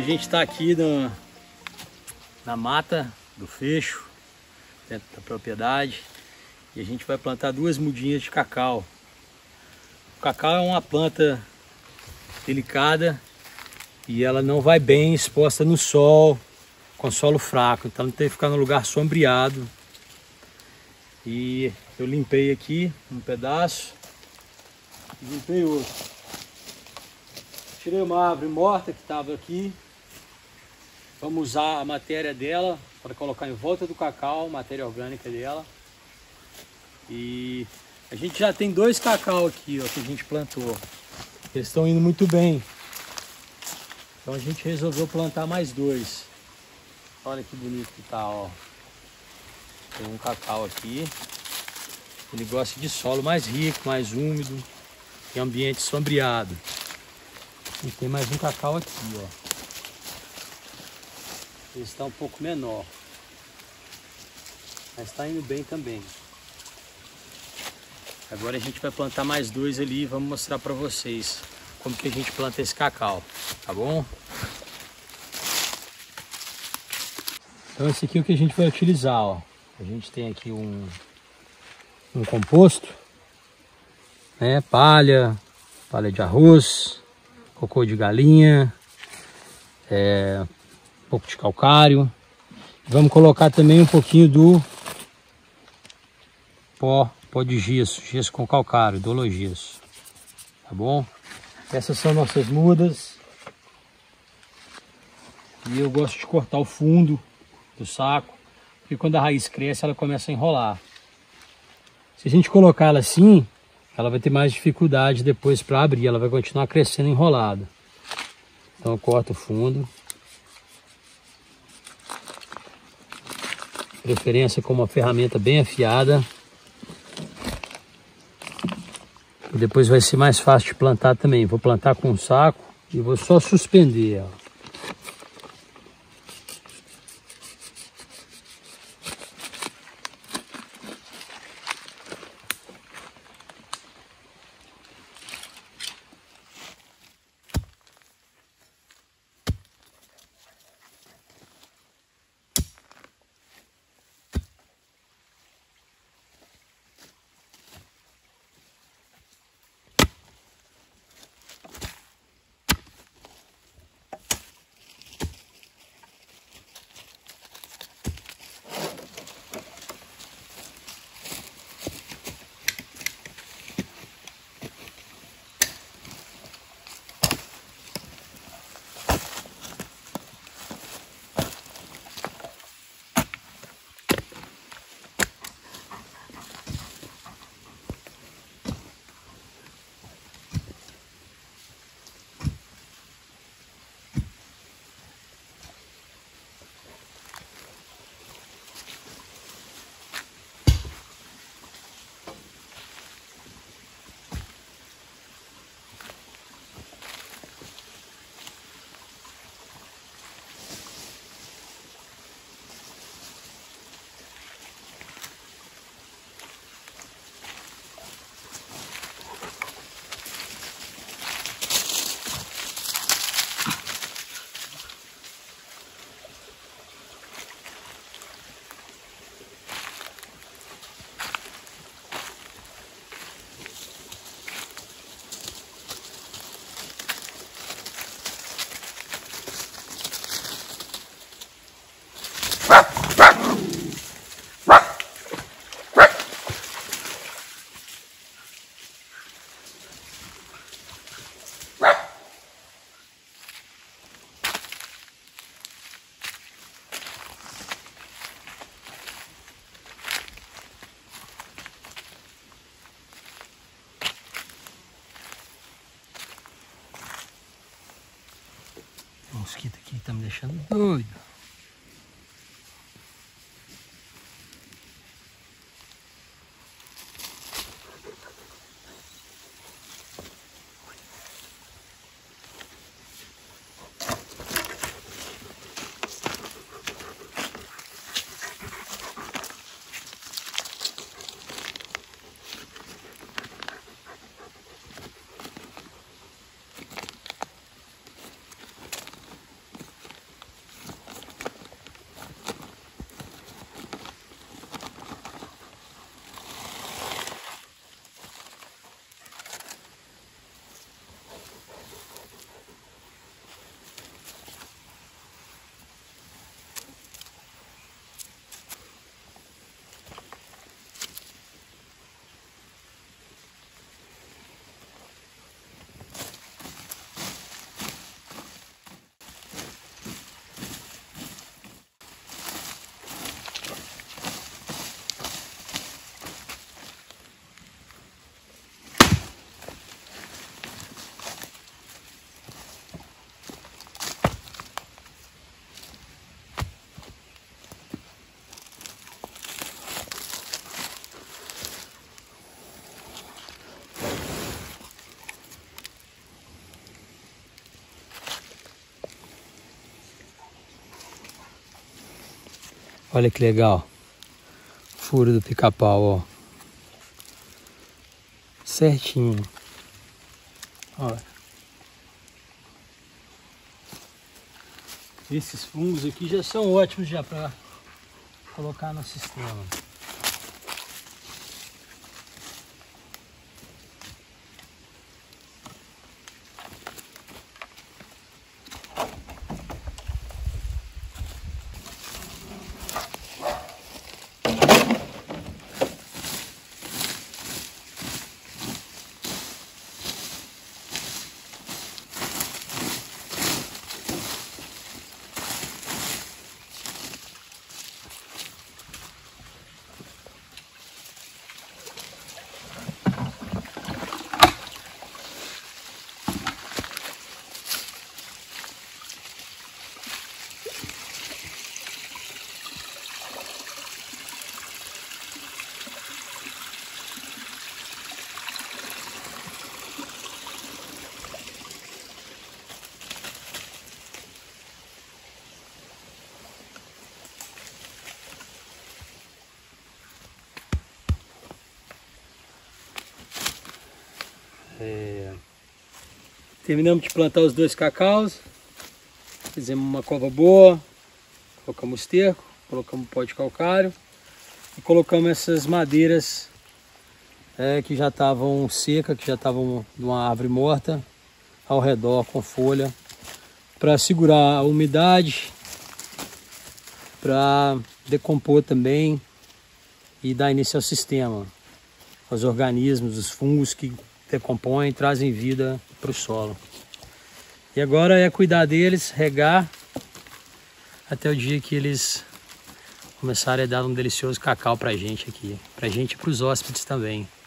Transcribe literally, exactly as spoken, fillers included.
gente está aqui no, na mata do fecho, dentro da propriedade, e a gente vai plantar duas mudinhas de cacau. O cacau é uma planta delicada e ela não vai bem exposta no sol, com solo fraco, então ela tem que ficar no lugar sombreado. E eu limpei aqui um pedaço e limpei outro. Tirei uma árvore morta que estava aqui. Vamos usar a matéria dela para colocar em volta do cacau, matéria orgânica dela. E a gente já tem dois cacau aqui, ó, que a gente plantou. Eles estão indo muito bem. Então a gente resolveu plantar mais dois. Olha que bonito que tá, ó. Tem um cacau aqui. Ele gosta de solo mais rico, mais úmido, em ambiente sombreado. E tem mais um cacau aqui, ó. Ele está um pouco menor, mas está indo bem também. Agora a gente vai plantar mais dois ali e vamos mostrar para vocês como que a gente planta esse cacau, tá bom? Então esse aqui é o que a gente vai utilizar, ó. A gente tem aqui um, um composto, né? Palha, palha de arroz, cocô de galinha, é, um pouco de calcário. Vamos colocar também um pouquinho do pó, pó de gesso, gesso com calcário, dologesso, tá bom? Essas são nossas mudas. E eu gosto de cortar o fundo do saco, porque quando a raiz cresce ela começa a enrolar. Se a gente colocar ela assim, ela vai ter mais dificuldade depois para abrir, ela vai continuar crescendo enrolada. Então eu corto o fundo. Preferência com uma ferramenta bem afiada. E depois vai ser mais fácil de plantar também. Vou plantar com um saco e vou só suspender ela. O mosquito aqui tá me deixando doido. Olha que legal. Furo do pica-pau, ó. Certinho. Olha. Esses fungos aqui já são ótimos já para colocar no sistema. É... Terminamos de plantar os dois cacaus, fizemos uma cova boa, colocamos esterco, colocamos pó de calcário e colocamos essas madeiras é, que já estavam secas, que já estavam de uma árvore morta ao redor com folha, para segurar a umidade, para decompor também e dar início ao sistema, aos organismos, os fungos que decompõem, trazem vida para o solo. E agora é cuidar deles, regar, até o dia que eles começarem a dar um delicioso cacau para a gente aqui, para a gente e para os hóspedes também.